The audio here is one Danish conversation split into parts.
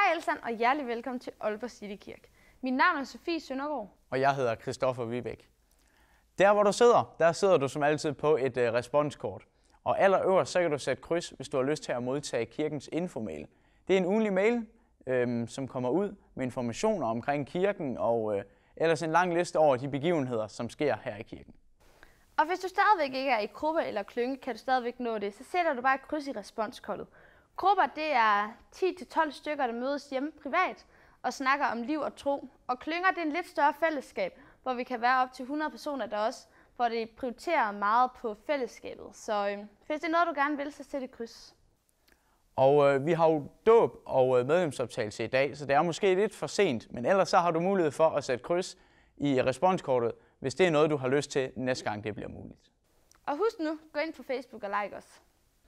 Hej Elsan og hjertelig velkommen til Aalborg City Kirke. Mit navn er Sofie Søndergaard. Og jeg hedder Christoffer Vibæk. Der hvor du sidder du som altid på et responskort. Og allerøverst så kan du sætte kryds, hvis du har lyst til at modtage kirkens infomail. Det er en ugentlig mail, som kommer ud med informationer omkring kirken og ellers en lang liste over de begivenheder, som sker her i kirken. Og hvis du stadigvæk ikke er i gruppe eller klynge, kan du stadigvæk nå det, så sætter du bare et kryds i responskortet. Grupper, det er 10-12 stykker, der mødes hjemme privat og snakker om liv og tro. Og klynger, det er en lidt større fællesskab, hvor vi kan være op til 100 personer der også, hvor det prioriterer meget på fællesskabet. Så hvis det er noget, du gerne vil, så sæt et kryds. Og vi har jo dåb og medlemsoptagelse i dag, så det er måske lidt for sent, men ellers så har du mulighed for at sætte kryds i responskortet, hvis det er noget, du har lyst til næste gang det bliver muligt. Og husk nu, gå ind på Facebook og like os.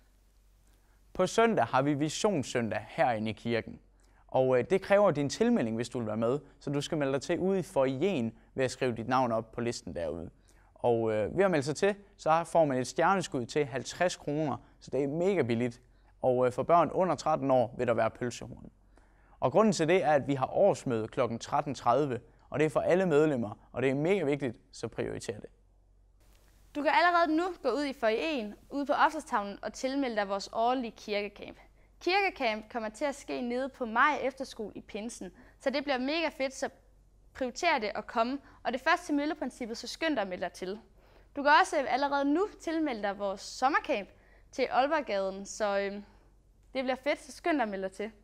På søndag har vi Visionssøndag herinde i kirken, og det kræver din tilmelding, hvis du vil være med, så du skal melde dig til ude i foyeren ved at skrive dit navn op på listen derude. Og ved at melde sig til, så får man et stjerneskud til 50 kroner, så det er mega billigt. Og for børn under 13 år vil der være pølsehorn. Og grunden til det er, at vi har årsmøde kl. 13.30, og det er for alle medlemmer, og det er mega vigtigt, så prioriter det. Du kan allerede nu gå ud i foyeren, ude på opslagstavlen og tilmelde dig vores årlige kirkecamp. Kirkecamp kommer til at ske nede på Maj Efterskole i Pinsen, så det bliver mega fedt, så prioriter det at komme. Og det første til mølleprincippet, så skynd dig at melde dig til. Du kan også allerede nu tilmelde dig vores sommercamp til Aalborgaden, så det bliver fedt, så skynd dig at melde dig til.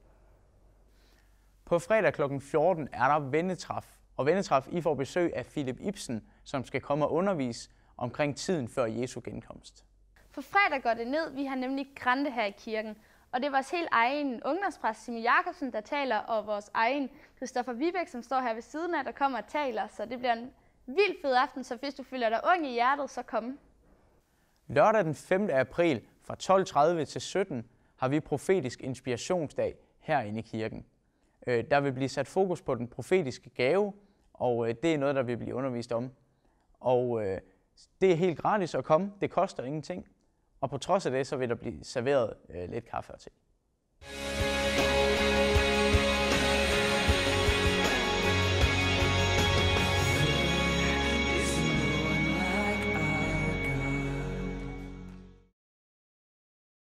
På fredag kl. 14 er der vennetræf, og vennetræf I får besøg af Philip Ibsen, som skal komme og undervise omkring tiden før Jesu genkomst. På fredag går det ned, vi har nemlig Grande her i kirken, og det er vores helt egen ungdomspræst Simon Jakobsen, der taler, og vores egen Christoffer Vibæk, som står her ved siden af, der kommer og taler, så det bliver en vild fed aften, så hvis du føler dig ung i hjertet, så kom. Lørdag den 5. april fra 12.30 til 17 har vi profetisk inspirationsdag herinde i kirken. Der vil blive sat fokus på den profetiske gave, og det er noget, der vil blive undervist om. Og det er helt gratis at komme, det koster ingenting. Og på trods af det, så vil der blive serveret lidt kaffe og te.